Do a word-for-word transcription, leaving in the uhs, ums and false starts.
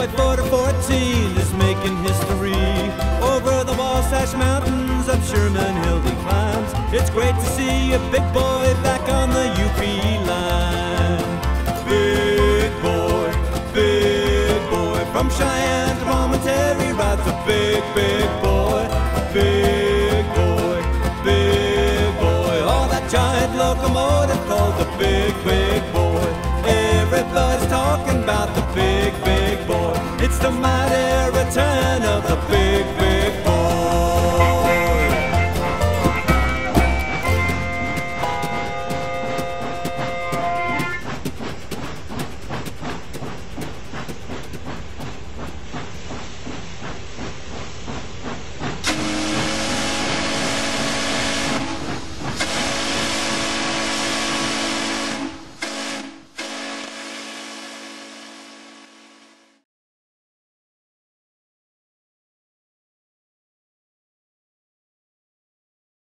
boy for the fourteen is making history. Over the Wasatch Mountains up Sherman Hill he climbs. It's great to see a big boy back on the U P line. Big boy, big boy, from Cheyenne to Promontory rides a big, big boy. Big boy, big boy, oh that giant locomotive called the big, big boy. Everybody's talking about the big, big boy. It's the mighty return of the big